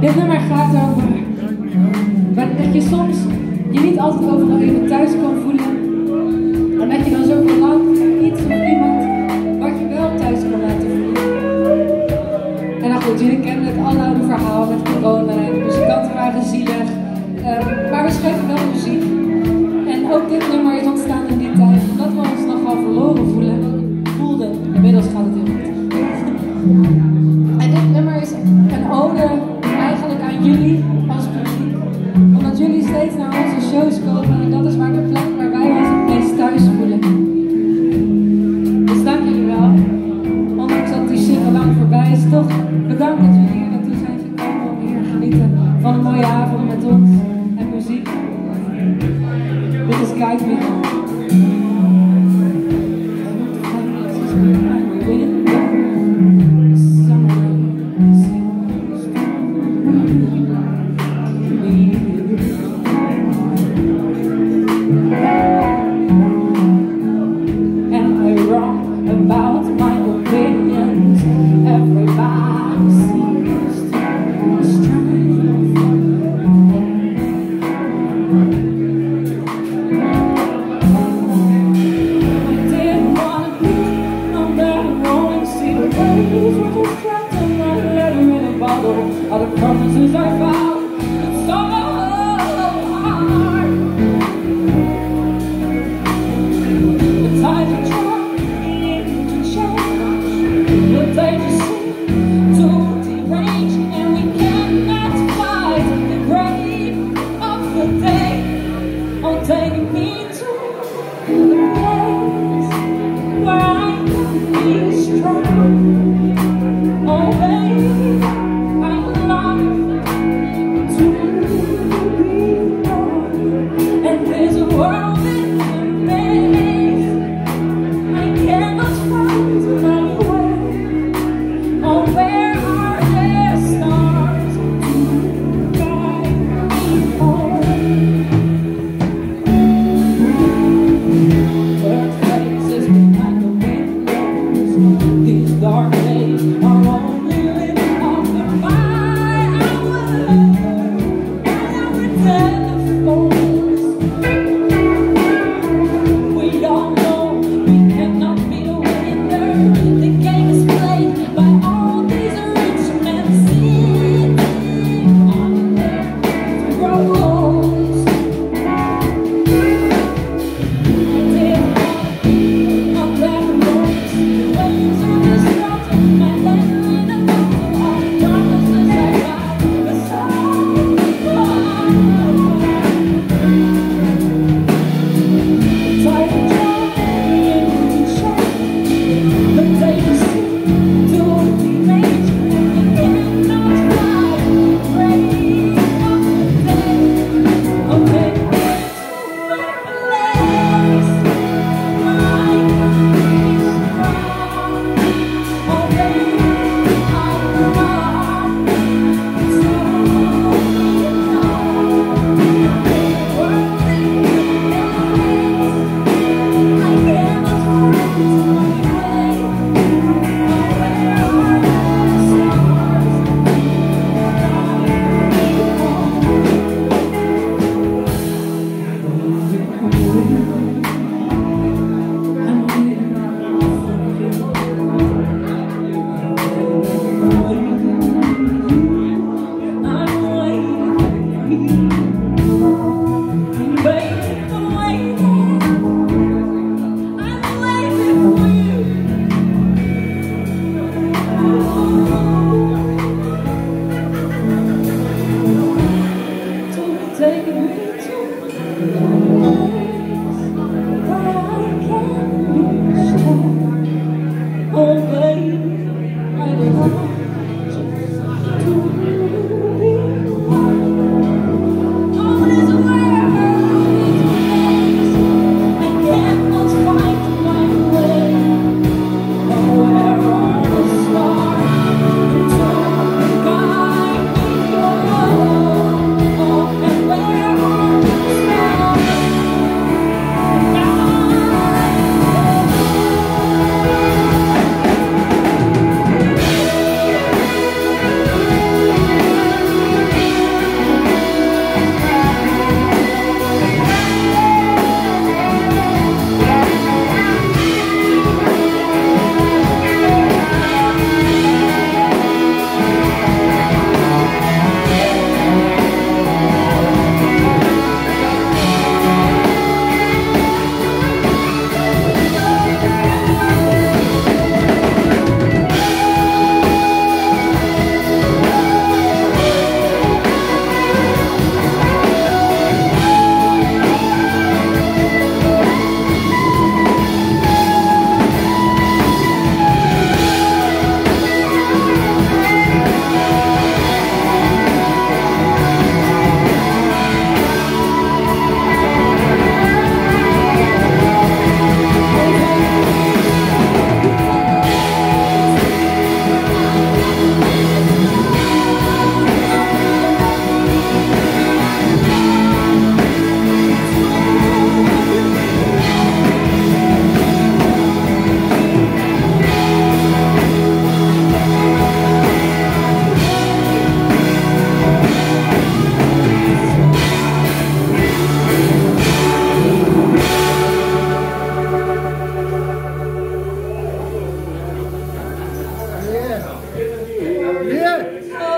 Dit nummer gaat over dat je soms je niet altijd overal even thuis kan voelen. En dat je dan zo verlangt naar iets of iemand wat je wel thuis kan laten voelen. En nou goed, jullie kennen het aloude verhaal met corona. De muzikanten waren zielig. Maar we schreven wel muziek. En ook dit nummer is ontstaan in die tijd omdat we ons nogal verloren voelden. Inmiddels gaat het heel goed. En dit nummer is een ode eigenlijk aan jullie als publiek. Omdat jullie steeds naar onze shows komen en dat is waar de plek waar wij ons het meest thuis voelen. Dus dank jullie wel. Ondanks dat die single lang voorbij is, toch bedankt dat jullie hier naartoe zijn gekomen om hier te genieten van een mooie avond met ons en muziek. Dit is Guide Me. About my opinions, everybody seems to be strange. I didn't want to be on that rolling sea. The waves were just trapped in my letter in a bottle. All the promises I found, it's so hard. The times are trying. They just seem to derange, and we cannot fight the brave of the day. Oh, take me to the place where I can be strong. Oh, baby, I'm alive. Yeah.